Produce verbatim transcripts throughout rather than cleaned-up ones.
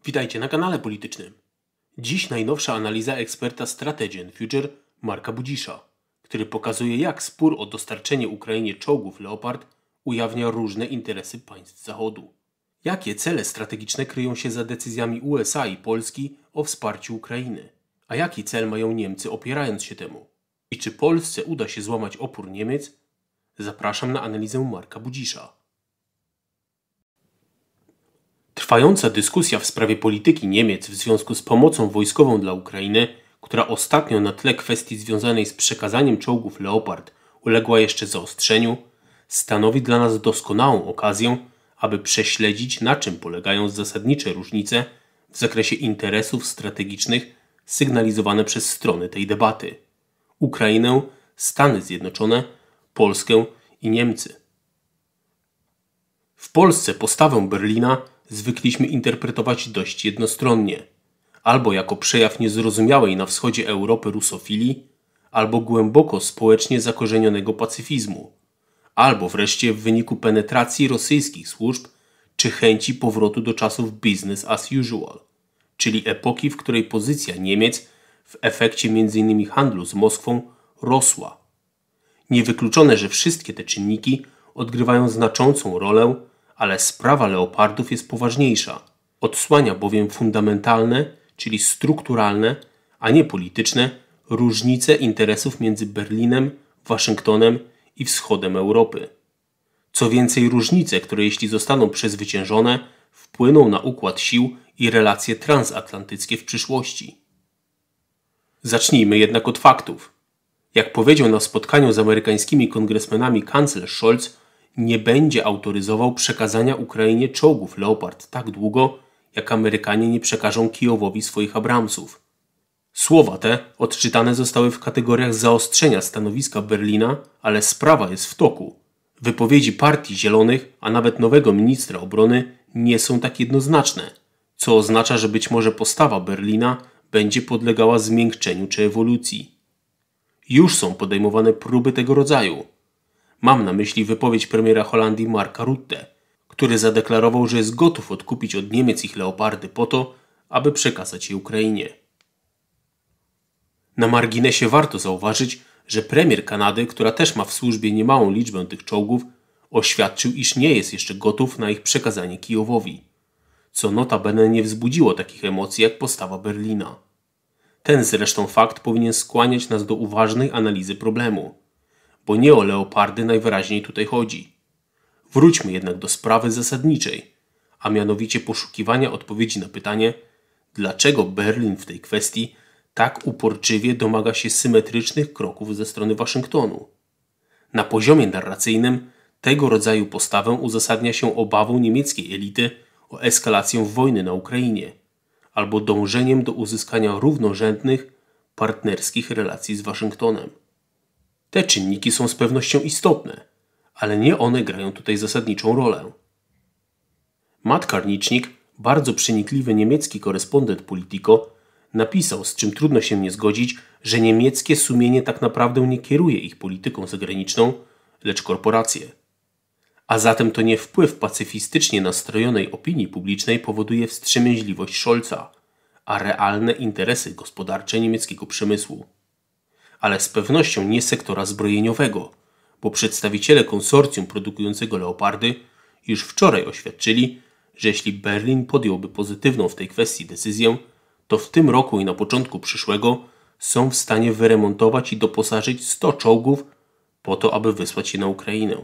Witajcie na kanale politycznym. Dziś najnowsza analiza eksperta Strategy and Future Marka Budzisza, który pokazuje, jak spór o dostarczenie Ukrainie czołgów Leopard ujawnia różne interesy państw Zachodu. Jakie cele strategiczne kryją się za decyzjami U S A i Polski o wsparciu Ukrainy? A jaki cel mają Niemcy, opierając się temu? I czy Polsce uda się złamać opór Niemiec? Zapraszam na analizę Marka Budzisza. Trwająca dyskusja w sprawie polityki Niemiec w związku z pomocą wojskową dla Ukrainy, która ostatnio na tle kwestii związanej z przekazaniem czołgów Leopard uległa jeszcze zaostrzeniu, stanowi dla nas doskonałą okazję, aby prześledzić, na czym polegają zasadnicze różnice w zakresie interesów strategicznych sygnalizowane przez strony tej debaty: Ukrainę, Stany Zjednoczone, Polskę i Niemcy. W Polsce postawę Berlina zwykliśmy interpretować dość jednostronnie, albo jako przejaw niezrozumiałej na wschodzie Europy rusofilii, albo głęboko społecznie zakorzenionego pacyfizmu, albo wreszcie w wyniku penetracji rosyjskich służb czy chęci powrotu do czasów business as usual, czyli epoki, w której pozycja Niemiec w efekcie między innymi handlu z Moskwą rosła. Niewykluczone, że wszystkie te czynniki odgrywają znaczącą rolę, ale sprawa Leopardów jest poważniejsza. Odsłania bowiem fundamentalne, czyli strukturalne, a nie polityczne, różnice interesów między Berlinem, Waszyngtonem i wschodem Europy. Co więcej, różnice, które jeśli zostaną przezwyciężone, wpłyną na układ sił i relacje transatlantyckie w przyszłości. Zacznijmy jednak od faktów. Jak powiedział na spotkaniu z amerykańskimi kongresmenami kanclerz Scholz, nie będzie autoryzował przekazania Ukrainie czołgów Leopard tak długo, jak Amerykanie nie przekażą Kijowowi swoich Abramsów. Słowa te odczytane zostały w kategoriach zaostrzenia stanowiska Berlina, ale sprawa jest w toku. Wypowiedzi Partii Zielonych, a nawet nowego ministra obrony nie są tak jednoznaczne, co oznacza, że być może postawa Berlina będzie podlegała zmiękczeniu czy ewolucji. Już są podejmowane próby tego rodzaju. Mam na myśli wypowiedź premiera Holandii Marka Rutte, który zadeklarował, że jest gotów odkupić od Niemiec ich Leopardy po to, aby przekazać je Ukrainie. Na marginesie warto zauważyć, że premier Kanady, która też ma w służbie niemałą liczbę tych czołgów, oświadczył, iż nie jest jeszcze gotów na ich przekazanie Kijowowi, co notabene nie wzbudziło takich emocji jak postawa Berlina. Ten zresztą fakt powinien skłaniać nas do uważnej analizy problemu, bo nie o Leopardy najwyraźniej tutaj chodzi. Wróćmy jednak do sprawy zasadniczej, a mianowicie poszukiwania odpowiedzi na pytanie, dlaczego Berlin w tej kwestii tak uporczywie domaga się symetrycznych kroków ze strony Waszyngtonu. Na poziomie narracyjnym tego rodzaju postawę uzasadnia się obawą niemieckiej elity o eskalację wojny na Ukrainie albo dążeniem do uzyskania równorzędnych, partnerskich relacji z Waszyngtonem. Te czynniki są z pewnością istotne, ale nie one grają tutaj zasadniczą rolę. Matt Karnicznik, bardzo przenikliwy niemiecki korespondent Politico, napisał, z czym trudno się nie zgodzić, że niemieckie sumienie tak naprawdę nie kieruje ich polityką zagraniczną, lecz korporacje. A zatem to nie wpływ pacyfistycznie nastrojonej opinii publicznej powoduje wstrzemięźliwość Scholza, a realne interesy gospodarcze niemieckiego przemysłu. Ale z pewnością nie sektora zbrojeniowego, bo przedstawiciele konsorcjum produkującego Leopardy już wczoraj oświadczyli, że jeśli Berlin podjąłby pozytywną w tej kwestii decyzję, to w tym roku i na początku przyszłego są w stanie wyremontować i doposażyć sto czołgów po to, aby wysłać je na Ukrainę.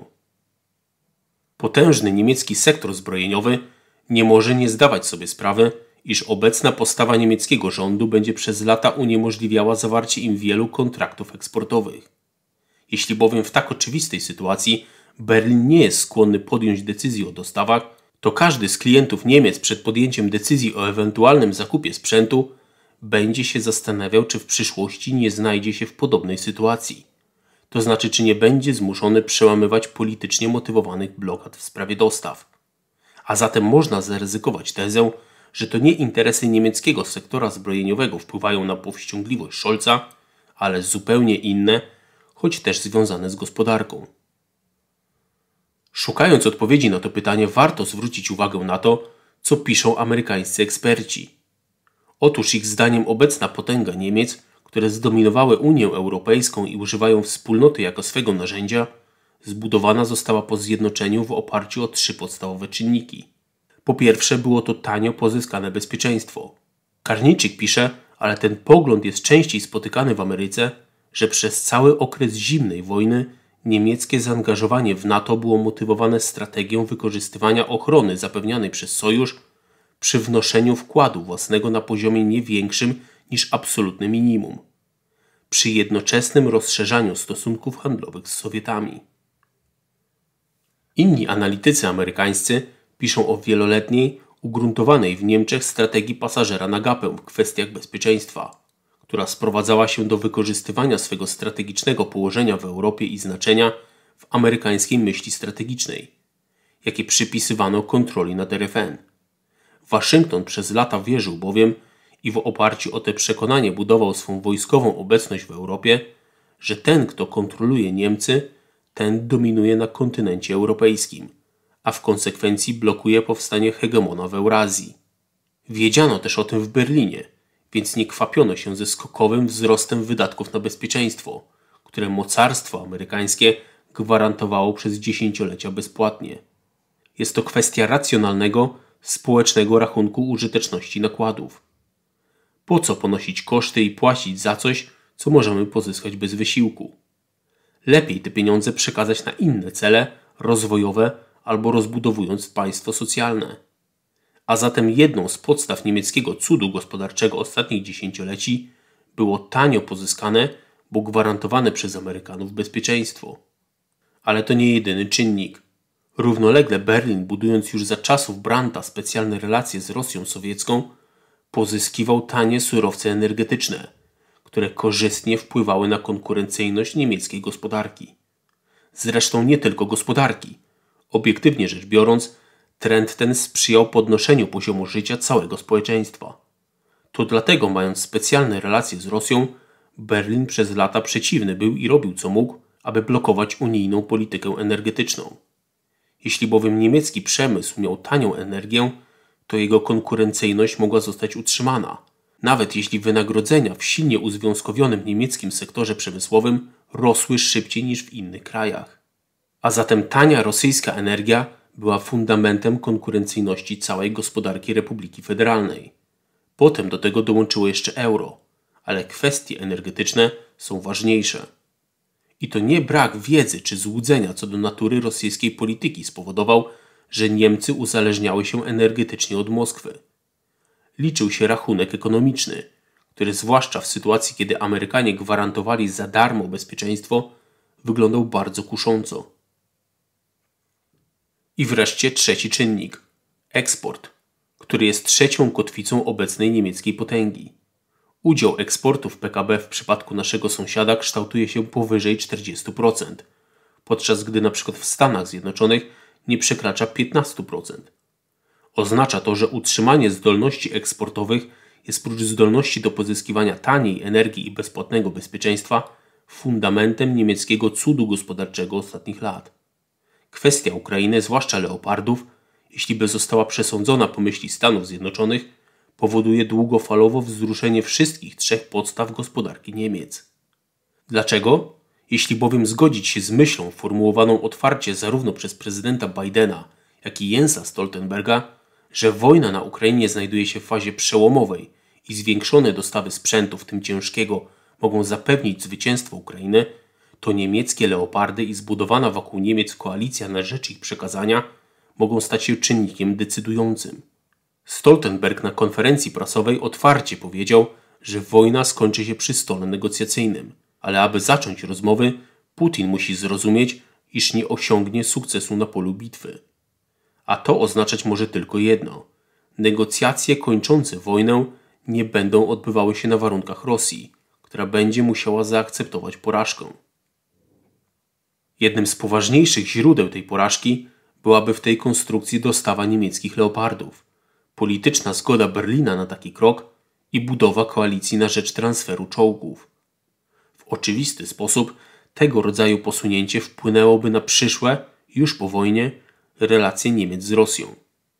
Potężny niemiecki sektor zbrojeniowy nie może nie zdawać sobie sprawy, iż obecna postawa niemieckiego rządu będzie przez lata uniemożliwiała zawarcie im wielu kontraktów eksportowych. Jeśli bowiem w tak oczywistej sytuacji Berlin nie jest skłonny podjąć decyzji o dostawach, to każdy z klientów Niemiec przed podjęciem decyzji o ewentualnym zakupie sprzętu będzie się zastanawiał, czy w przyszłości nie znajdzie się w podobnej sytuacji. To znaczy, czy nie będzie zmuszony przełamywać politycznie motywowanych blokad w sprawie dostaw. A zatem można zaryzykować tezę, że to nie interesy niemieckiego sektora zbrojeniowego wpływają na powściągliwość Scholza, ale zupełnie inne, choć też związane z gospodarką. Szukając odpowiedzi na to pytanie, warto zwrócić uwagę na to, co piszą amerykańscy eksperci. Otóż ich zdaniem obecna potęga Niemiec, które zdominowały Unię Europejską i używają wspólnoty jako swego narzędzia, zbudowana została po zjednoczeniu w oparciu o trzy podstawowe czynniki. Po pierwsze, było to tanio pozyskane bezpieczeństwo. Karniczyk pisze, ale ten pogląd jest częściej spotykany w Ameryce, że przez cały okres zimnej wojny niemieckie zaangażowanie w NATO było motywowane strategią wykorzystywania ochrony zapewnianej przez sojusz przy wnoszeniu wkładu własnego na poziomie nie większym niż absolutne minimum, przy jednoczesnym rozszerzaniu stosunków handlowych z Sowietami. Inni analitycy amerykańscy piszą o wieloletniej, ugruntowanej w Niemczech strategii pasażera na gapę w kwestiach bezpieczeństwa, która sprowadzała się do wykorzystywania swego strategicznego położenia w Europie i znaczenia w amerykańskiej myśli strategicznej, jakie przypisywano kontroli nad R F N. Waszyngton przez lata wierzył bowiem i w oparciu o te przekonanie budował swą wojskową obecność w Europie, że ten, kto kontroluje Niemcy, ten dominuje na kontynencie europejskim, a w konsekwencji blokuje powstanie hegemona w Eurazji. Wiedziano też o tym w Berlinie, więc nie kwapiono się ze skokowym wzrostem wydatków na bezpieczeństwo, które mocarstwo amerykańskie gwarantowało przez dziesięciolecia bezpłatnie. Jest to kwestia racjonalnego, społecznego rachunku użyteczności nakładów. Po co ponosić koszty i płacić za coś, co możemy pozyskać bez wysiłku? Lepiej te pieniądze przekazać na inne cele rozwojowe albo rozbudowując państwo socjalne. A zatem jedną z podstaw niemieckiego cudu gospodarczego ostatnich dziesięcioleci było tanio pozyskane, bo gwarantowane przez Amerykanów bezpieczeństwo. Ale to nie jedyny czynnik. Równolegle Berlin, budując już za czasów Brandta specjalne relacje z Rosją sowiecką, pozyskiwał tanie surowce energetyczne, które korzystnie wpływały na konkurencyjność niemieckiej gospodarki. Zresztą nie tylko gospodarki. Obiektywnie rzecz biorąc, trend ten sprzyjał podnoszeniu poziomu życia całego społeczeństwa. To dlatego, mając specjalne relacje z Rosją, Berlin przez lata przeciwny był i robił co mógł, aby blokować unijną politykę energetyczną. Jeśli bowiem niemiecki przemysł miał tanią energię, to jego konkurencyjność mogła zostać utrzymana, nawet jeśli wynagrodzenia w silnie uzwiązkowionym niemieckim sektorze przemysłowym rosły szybciej niż w innych krajach. A zatem tania rosyjska energia była fundamentem konkurencyjności całej gospodarki Republiki Federalnej. Potem do tego dołączyło jeszcze euro, ale kwestie energetyczne są ważniejsze. I to nie brak wiedzy czy złudzenia co do natury rosyjskiej polityki spowodował, że Niemcy uzależniały się energetycznie od Moskwy. Liczył się rachunek ekonomiczny, który zwłaszcza w sytuacji, kiedy Amerykanie gwarantowali za darmo bezpieczeństwo, wyglądał bardzo kusząco. I wreszcie trzeci czynnik – eksport, który jest trzecią kotwicą obecnej niemieckiej potęgi. Udział eksportu w P K B w przypadku naszego sąsiada kształtuje się powyżej czterdzieści procent, podczas gdy np. w Stanach Zjednoczonych nie przekracza piętnaście procent. Oznacza to, że utrzymanie zdolności eksportowych jest prócz zdolności do pozyskiwania taniej energii i bezpłatnego bezpieczeństwa fundamentem niemieckiego cudu gospodarczego ostatnich lat. Kwestia Ukrainy, zwłaszcza Leopardów, jeśli by została przesądzona po myśli Stanów Zjednoczonych, powoduje długofalowo wzruszenie wszystkich trzech podstaw gospodarki Niemiec. Dlaczego? Jeśli bowiem zgodzić się z myślą formułowaną otwarcie zarówno przez prezydenta Bidena, jak i Jensa Stoltenberga, że wojna na Ukrainie znajduje się w fazie przełomowej i zwiększone dostawy sprzętu, w tym ciężkiego, mogą zapewnić zwycięstwo Ukrainy, to niemieckie Leopardy i zbudowana wokół Niemiec koalicja na rzecz ich przekazania mogą stać się czynnikiem decydującym. Stoltenberg na konferencji prasowej otwarcie powiedział, że wojna skończy się przy stole negocjacyjnym, ale aby zacząć rozmowy, Putin musi zrozumieć, iż nie osiągnie sukcesu na polu bitwy. A to oznaczać może tylko jedno. Negocjacje kończące wojnę nie będą odbywały się na warunkach Rosji, która będzie musiała zaakceptować porażkę. Jednym z poważniejszych źródeł tej porażki byłaby w tej konstrukcji dostawa niemieckich Leopardów, polityczna zgoda Berlina na taki krok i budowa koalicji na rzecz transferu czołgów. W oczywisty sposób tego rodzaju posunięcie wpłynęłoby na przyszłe, już po wojnie, relacje Niemiec z Rosją.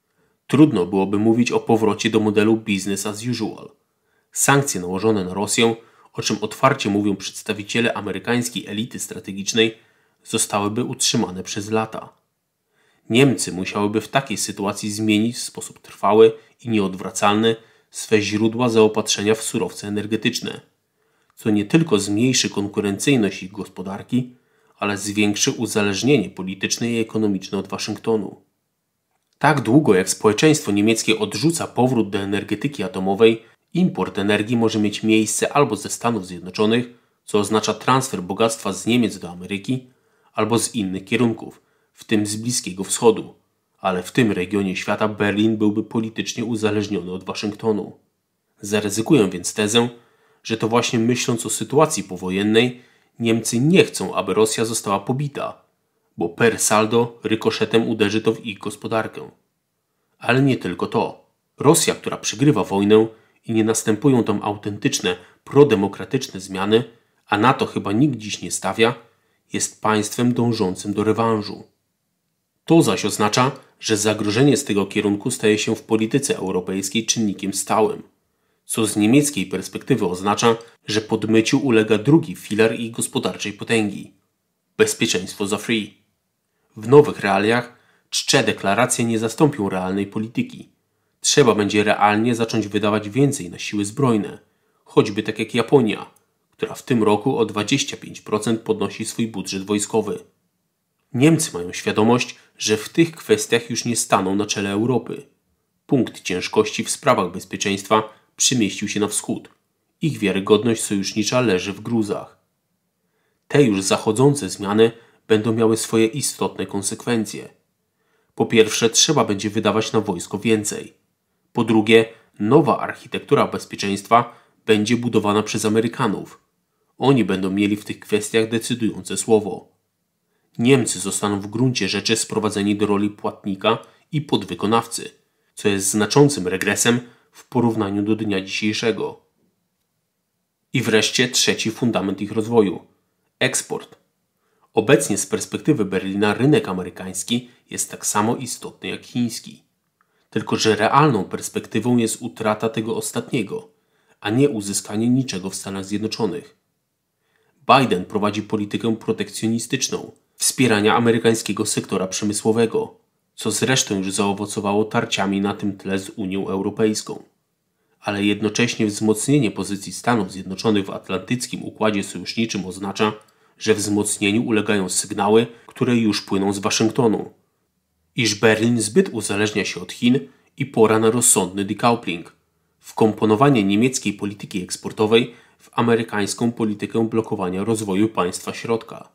Trudno byłoby mówić o powrocie do modelu business as usual. Sankcje nałożone na Rosję, o czym otwarcie mówią przedstawiciele amerykańskiej elity strategicznej, zostałyby utrzymane przez lata. Niemcy musiałyby w takiej sytuacji zmienić w sposób trwały i nieodwracalny swe źródła zaopatrzenia w surowce energetyczne, co nie tylko zmniejszy konkurencyjność ich gospodarki, ale zwiększy uzależnienie polityczne i ekonomiczne od Waszyngtonu. Tak długo jak społeczeństwo niemieckie odrzuca powrót do energetyki atomowej, import energii może mieć miejsce albo ze Stanów Zjednoczonych, co oznacza transfer bogactwa z Niemiec do Ameryki, albo z innych kierunków, w tym z Bliskiego Wschodu, ale w tym regionie świata Berlin byłby politycznie uzależniony od Waszyngtonu. Zaryzykuję więc tezę, że to właśnie myśląc o sytuacji powojennej, Niemcy nie chcą, aby Rosja została pobita, bo per saldo rykoszetem uderzy to w ich gospodarkę. Ale nie tylko to. Rosja, która przegrywa wojnę i nie następują tam autentyczne, prodemokratyczne zmiany, a na to chyba nikt dziś nie stawia, jest państwem dążącym do rewanżu. To zaś oznacza, że zagrożenie z tego kierunku staje się w polityce europejskiej czynnikiem stałym, co z niemieckiej perspektywy oznacza, że podmyciu ulega drugi filar ich gospodarczej potęgi – bezpieczeństwo za free. W nowych realiach czcze deklaracje nie zastąpią realnej polityki. Trzeba będzie realnie zacząć wydawać więcej na siły zbrojne, choćby tak jak Japonia, która w tym roku o dwadzieścia pięć procent podnosi swój budżet wojskowy. Niemcy mają świadomość, że w tych kwestiach już nie staną na czele Europy. Punkt ciężkości w sprawach bezpieczeństwa przemieścił się na wschód. Ich wiarygodność sojusznicza leży w gruzach. Te już zachodzące zmiany będą miały swoje istotne konsekwencje. Po pierwsze, trzeba będzie wydawać na wojsko więcej. Po drugie, nowa architektura bezpieczeństwa będzie budowana przez Amerykanów. Oni będą mieli w tych kwestiach decydujące słowo. Niemcy zostaną w gruncie rzeczy sprowadzeni do roli płatnika i podwykonawcy, co jest znaczącym regresem w porównaniu do dnia dzisiejszego. I wreszcie trzeci fundament ich rozwoju – eksport. Obecnie z perspektywy Berlina rynek amerykański jest tak samo istotny jak chiński. Tylko że realną perspektywą jest utrata tego ostatniego, a nie uzyskanie niczego w Stanach Zjednoczonych. Biden prowadzi politykę protekcjonistyczną, wspierania amerykańskiego sektora przemysłowego, co zresztą już zaowocowało tarciami na tym tle z Unią Europejską. Ale jednocześnie wzmocnienie pozycji Stanów Zjednoczonych w atlantyckim układzie sojuszniczym oznacza, że wzmocnieniu ulegają sygnały, które już płyną z Waszyngtonu, iż Berlin zbyt uzależnia się od Chin i pora na rozsądny decoupling, wkomponowanie niemieckiej polityki eksportowej w amerykańską politykę blokowania rozwoju państwa środka.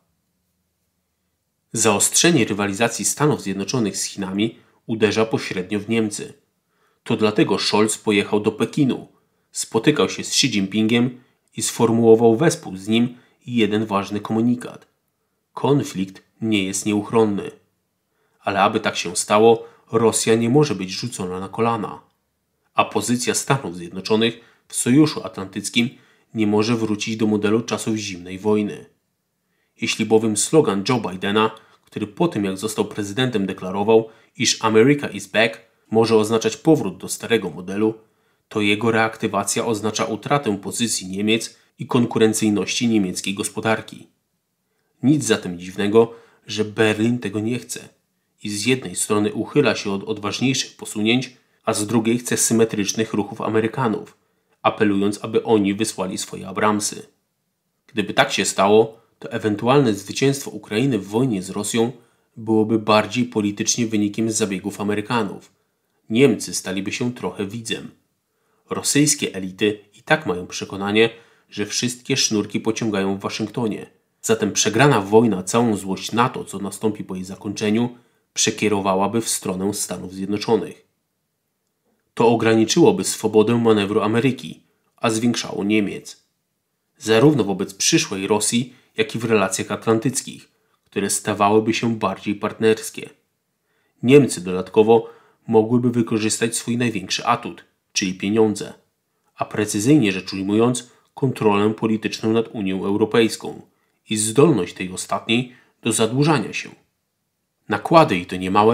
Zaostrzenie rywalizacji Stanów Zjednoczonych z Chinami uderza pośrednio w Niemcy. To dlatego Scholz pojechał do Pekinu, spotykał się z Xi Jinpingiem i sformułował wespół z nim jeden ważny komunikat. Konflikt nie jest nieuchronny. Ale aby tak się stało, Rosja nie może być rzucona na kolana. A pozycja Stanów Zjednoczonych w Sojuszu Atlantyckim nie może wrócić do modelu czasów zimnej wojny. Jeśli bowiem slogan Joe Bidena, który po tym jak został prezydentem deklarował, iż America is back, może oznaczać powrót do starego modelu, to jego reaktywacja oznacza utratę pozycji Niemiec i konkurencyjności niemieckiej gospodarki. Nic zatem dziwnego, że Berlin tego nie chce i z jednej strony uchyla się od odważniejszych posunięć, a z drugiej chce symetrycznych ruchów Amerykanów, apelując, aby oni wysłali swoje Abramsy. Gdyby tak się stało, to ewentualne zwycięstwo Ukrainy w wojnie z Rosją byłoby bardziej politycznie wynikiem zabiegów Amerykanów. Niemcy staliby się trochę widzem. Rosyjskie elity i tak mają przekonanie, że wszystkie sznurki pociągają w Waszyngtonie. Zatem przegrana wojna całą złość na to, co nastąpi po jej zakończeniu, przekierowałaby w stronę Stanów Zjednoczonych. To ograniczyłoby swobodę manewru Ameryki, a zwiększało Niemiec. Zarówno wobec przyszłej Rosji, jak i w relacjach atlantyckich, które stawałyby się bardziej partnerskie. Niemcy dodatkowo mogłyby wykorzystać swój największy atut, czyli pieniądze, a precyzyjnie rzecz ujmując, kontrolę polityczną nad Unią Europejską i zdolność tej ostatniej do zadłużania się. Nakłady, i to niemałe,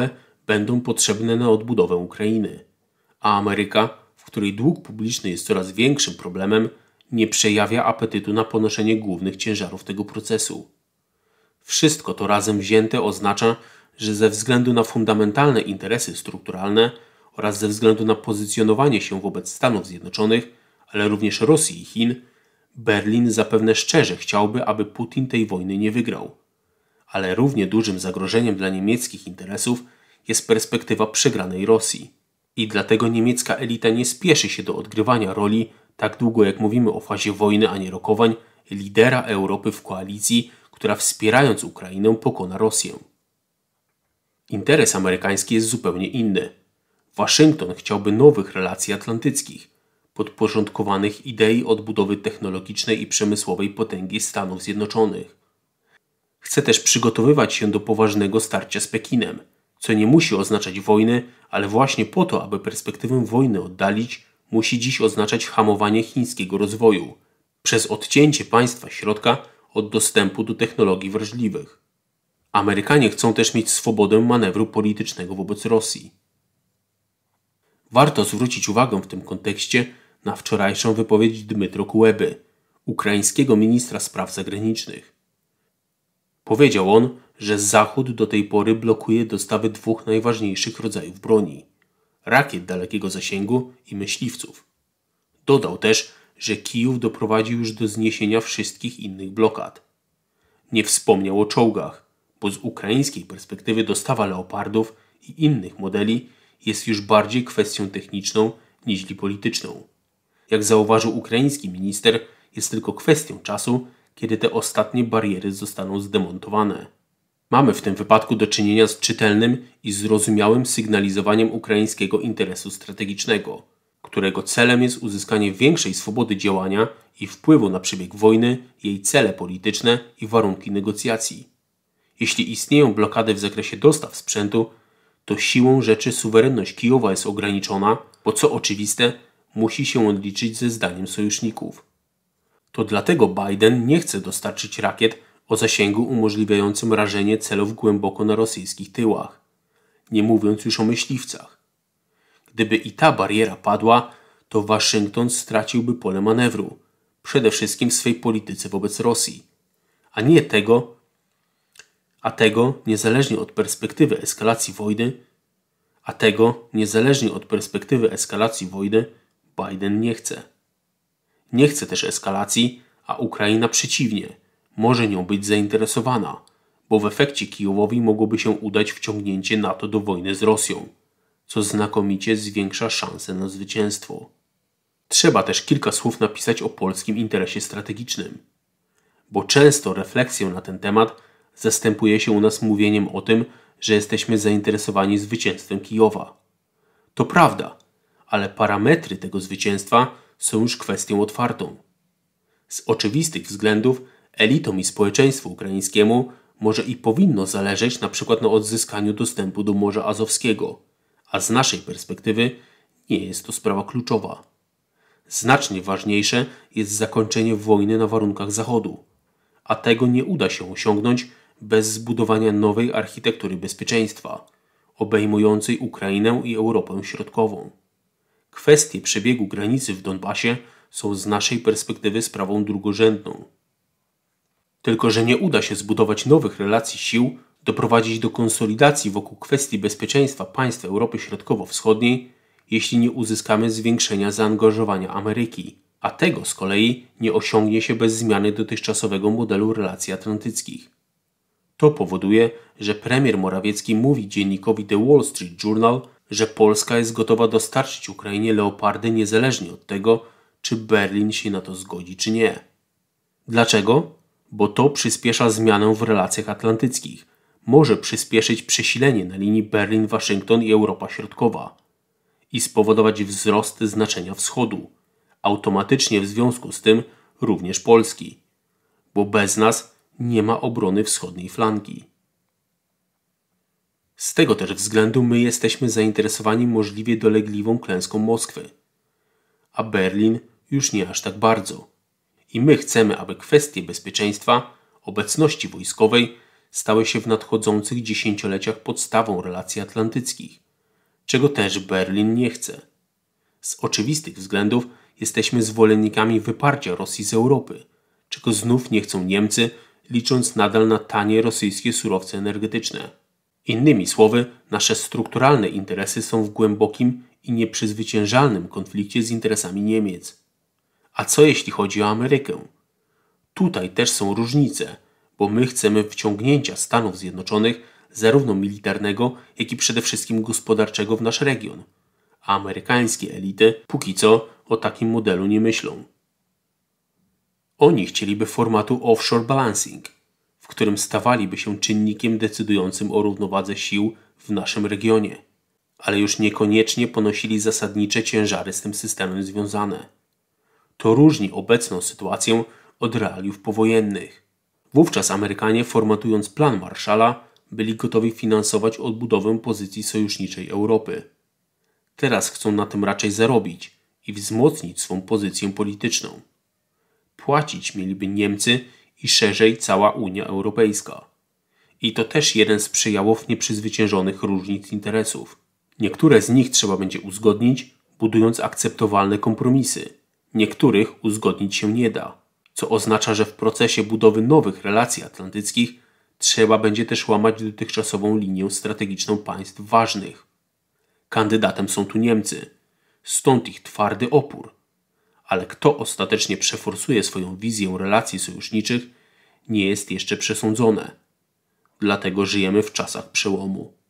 będą potrzebne na odbudowę Ukrainy, a Ameryka, w której dług publiczny jest coraz większym problemem, nie przejawia apetytu na ponoszenie głównych ciężarów tego procesu. Wszystko to razem wzięte oznacza, że ze względu na fundamentalne interesy strukturalne oraz ze względu na pozycjonowanie się wobec Stanów Zjednoczonych, ale również Rosji i Chin, Berlin zapewne szczerze chciałby, aby Putin tej wojny nie wygrał. Ale równie dużym zagrożeniem dla niemieckich interesów jest perspektywa przegranej Rosji. I dlatego niemiecka elita nie spieszy się do odgrywania roli, tak długo jak mówimy o fazie wojny, a nie rokowań, lidera Europy w koalicji, która wspierając Ukrainę pokona Rosję. Interes amerykański jest zupełnie inny. Waszyngton chciałby nowych relacji atlantyckich, podporządkowanych idei odbudowy technologicznej i przemysłowej potęgi Stanów Zjednoczonych. Chce też przygotowywać się do poważnego starcia z Pekinem, co nie musi oznaczać wojny, ale właśnie po to, aby perspektywę wojny oddalić, musi dziś oznaczać hamowanie chińskiego rozwoju przez odcięcie państwa środka od dostępu do technologii wrażliwych. Amerykanie chcą też mieć swobodę manewru politycznego wobec Rosji. Warto zwrócić uwagę w tym kontekście na wczorajszą wypowiedź Dmytro Kuleby, ukraińskiego ministra spraw zagranicznych. Powiedział on, że Zachód do tej pory blokuje dostawy dwóch najważniejszych rodzajów broni – rakiet dalekiego zasięgu i myśliwców. Dodał też, że Kijów doprowadził już do zniesienia wszystkich innych blokad. Nie wspomniał o czołgach, bo z ukraińskiej perspektywy dostawa leopardów i innych modeli jest już bardziej kwestią techniczną niż polityczną. Jak zauważył ukraiński minister, jest tylko kwestią czasu, kiedy te ostatnie bariery zostaną zdemontowane. Mamy w tym wypadku do czynienia z czytelnym i zrozumiałym sygnalizowaniem ukraińskiego interesu strategicznego, którego celem jest uzyskanie większej swobody działania i wpływu na przebieg wojny, jej cele polityczne i warunki negocjacji. Jeśli istnieją blokady w zakresie dostaw sprzętu, to siłą rzeczy suwerenność Kijowa jest ograniczona, bo co oczywiste, musi się on liczyć ze zdaniem sojuszników. To dlatego Biden nie chce dostarczyć rakiet o zasięgu umożliwiającym rażenie celów głęboko na rosyjskich tyłach, nie mówiąc już o myśliwcach. Gdyby i ta bariera padła, to Waszyngton straciłby pole manewru, przede wszystkim w swej polityce wobec Rosji, a nie tego, a tego niezależnie od perspektywy eskalacji wojny, a tego niezależnie od perspektywy eskalacji wojny Biden nie chce. Nie chce też eskalacji, a Ukraina przeciwnie, może nią być zainteresowana, bo w efekcie Kijowowi mogłoby się udać wciągnięcie NATO do wojny z Rosją, co znakomicie zwiększa szanse na zwycięstwo. Trzeba też kilka słów napisać o polskim interesie strategicznym, bo często refleksję na ten temat zastępuje się u nas mówieniem o tym, że jesteśmy zainteresowani zwycięstwem Kijowa. To prawda, ale parametry tego zwycięstwa są już kwestią otwartą. Z oczywistych względów elitom i społeczeństwu ukraińskiemu może i powinno zależeć na przykład na odzyskaniu dostępu do Morza Azowskiego, a z naszej perspektywy nie jest to sprawa kluczowa. Znacznie ważniejsze jest zakończenie wojny na warunkach Zachodu, a tego nie uda się osiągnąć bez zbudowania nowej architektury bezpieczeństwa, obejmującej Ukrainę i Europę Środkową. Kwestie przebiegu granicy w Donbasie są z naszej perspektywy sprawą drugorzędną. Tylko że nie uda się zbudować nowych relacji sił, doprowadzić do konsolidacji wokół kwestii bezpieczeństwa państw Europy Środkowo-Wschodniej, jeśli nie uzyskamy zwiększenia zaangażowania Ameryki, a tego z kolei nie osiągnie się bez zmiany dotychczasowego modelu relacji atlantyckich. To powoduje, że premier Morawiecki mówi dziennikowi The Wall Street Journal, że Polska jest gotowa dostarczyć Ukrainie leopardy niezależnie od tego, czy Berlin się na to zgodzi, czy nie. Dlaczego? Bo to przyspiesza zmianę w relacjach atlantyckich, może przyspieszyć przesilenie na linii Berlin-Waszyngton i Europa Środkowa i spowodować wzrost znaczenia wschodu, automatycznie w związku z tym również Polski, bo bez nas nie ma obrony wschodniej flanki. Z tego też względu my jesteśmy zainteresowani możliwie dolegliwą klęską Moskwy, a Berlin już nie aż tak bardzo. I my chcemy, aby kwestie bezpieczeństwa, obecności wojskowej stały się w nadchodzących dziesięcioleciach podstawą relacji atlantyckich, czego też Berlin nie chce. Z oczywistych względów jesteśmy zwolennikami wyparcia Rosji z Europy, czego znów nie chcą Niemcy, licząc nadal na tanie rosyjskie surowce energetyczne. Innymi słowy, nasze strukturalne interesy są w głębokim i nieprzezwyciężalnym konflikcie z interesami Niemiec. A co jeśli chodzi o Amerykę? Tutaj też są różnice, bo my chcemy wciągnięcia Stanów Zjednoczonych zarówno militarnego, jak i przede wszystkim gospodarczego w nasz region, a amerykańskie elity póki co o takim modelu nie myślą. Oni chcieliby formatu offshore balancing, w którym stawaliby się czynnikiem decydującym o równowadze sił w naszym regionie, ale już niekoniecznie ponosili zasadnicze ciężary z tym systemem związane. To różni obecną sytuację od realiów powojennych. Wówczas Amerykanie, formatując plan Marshalla, byli gotowi finansować odbudowę pozycji sojuszniczej Europy. Teraz chcą na tym raczej zarobić i wzmocnić swą pozycję polityczną. Płacić mieliby Niemcy i szerzej cała Unia Europejska. I to też jeden z przejawów nieprzezwyciężonych różnic interesów. Niektóre z nich trzeba będzie uzgodnić, budując akceptowalne kompromisy. Niektórych uzgodnić się nie da, co oznacza, że w procesie budowy nowych relacji atlantyckich trzeba będzie też łamać dotychczasową linię strategiczną państw ważnych. Kandydatem są tu Niemcy, stąd ich twardy opór. Ale kto ostatecznie przeforsuje swoją wizję relacji sojuszniczych, nie jest jeszcze przesądzone. Dlatego żyjemy w czasach przełomu.